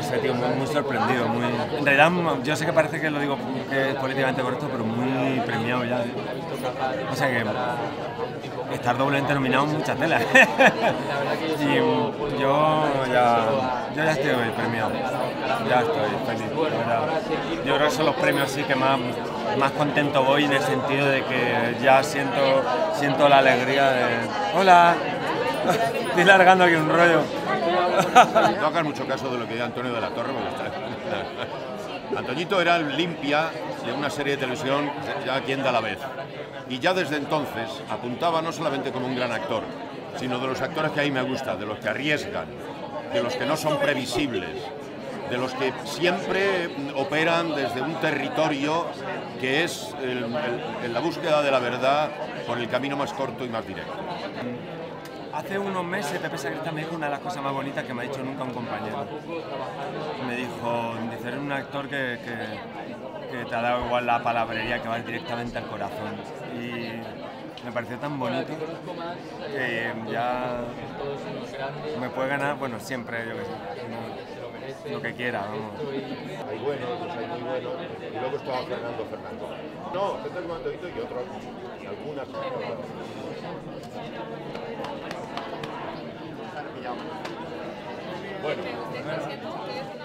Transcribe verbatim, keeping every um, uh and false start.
sé, tío, muy, muy sorprendido, muy... En realidad, yo sé que parece que lo digo que es políticamente correcto, pero muy premiado ya. ¿eh? O sea que estar doblemente nominado en muchas telas. Y yo ya, yo ya estoy premiado, ya estoy feliz, ¿verdad? Yo creo que son los premios sí que más, más contento voy, en el sentido de que ya siento, siento la alegría de... ¡Hola! Estoy largando aquí un rollo. No hagas mucho caso de lo que dice Antonio de la Torre, porque está... Antoñito era el limpia de una serie de televisión ya aquí en Dalavez. Y ya desde entonces apuntaba no solamente como un gran actor, sino de los actores que a mí me gustan, de los que arriesgan, de los que no son previsibles, de los que siempre operan desde un territorio que es el, el, en la búsqueda de la verdad por el camino más corto y más directo. Hace unos meses Pepe Sacristán me dijo una de las cosas más bonitas que me ha dicho nunca un compañero. Me dijo, dice, eres un actor que, que, que te ha dado igual la palabrería, que va directamente al corazón. Y me pareció tan bonito que ya me puede ganar, bueno, siempre, yo que sé, no, lo que quiera, vamos. Hay buenos, hay muy buenos, y luego estaba Fernando Fernando. No, este es el Antoñito y otros, y algunas... Bueno.